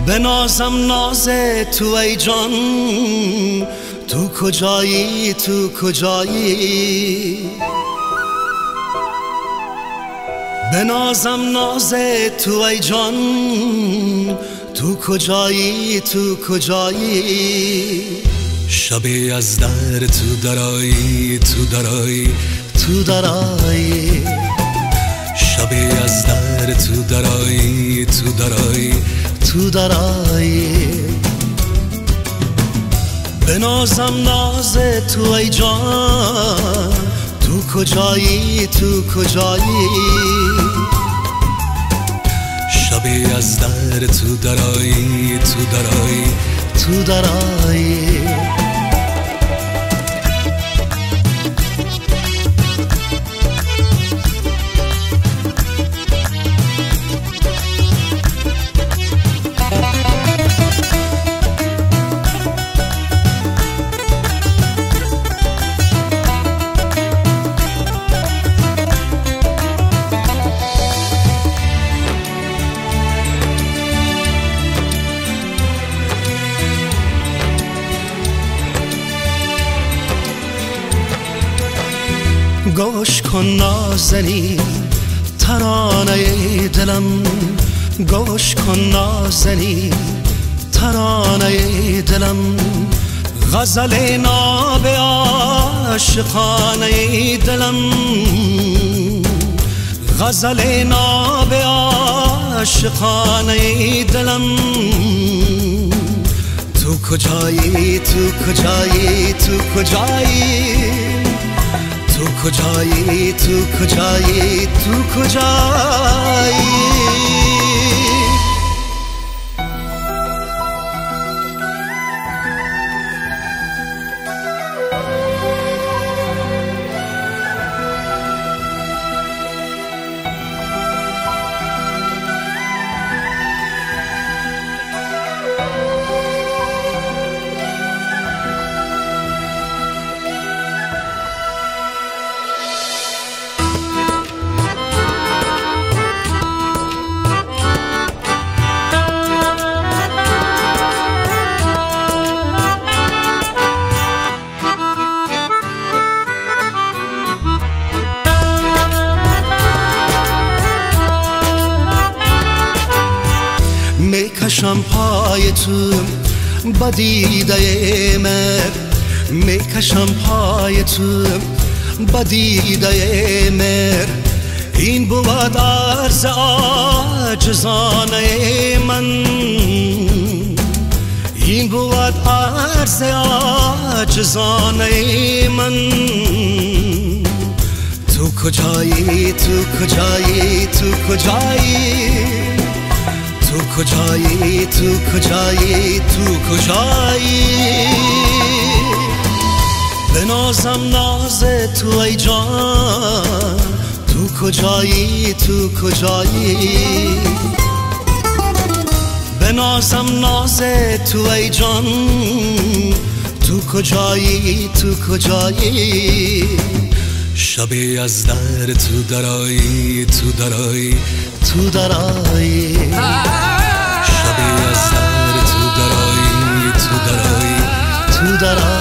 بنازم ناز تو ای جان، تو کجایی تو کجایی؟ بنازم ناز تو ای جان، تو کجایی تو کجایی؟ شبی از در تو درایی تو درایی تو درایی، شبی از در تو درایی تو درایی تو درایی. بنازم ناز تو ای جان، تو کجایی تو کجایی؟ شبی از در تو درایی تو درایی تو درایی. گوش کن نازنین ترانه دلم، گوش کن نازنین ترانه دلم، غزل ناب عاشقانه دلم، غزل ناب عاشقانه دلم. تو کجایی تو کجایی تو کجایی؟ تو کجایی تو کجایی تو کجایی؟ میکشم پای تو با دیده مهر، میکشم پای تو با دیده مهر. این بود عرض عاجزانه من، این بود عرض عاجزانه من. تو کجایی تو کجایی تو کجایی؟ تو کجایی تو کجایی تو کجایی؟ بنازم ناز تو ای جان، تو کجایی تو کجایی؟ بنازم ناز تو ای جان، تو کجایی تو کجایی؟ شبی از در تو درایی تو درایی تو درایی، شبی از در تو درایی تو درایی تو درایی.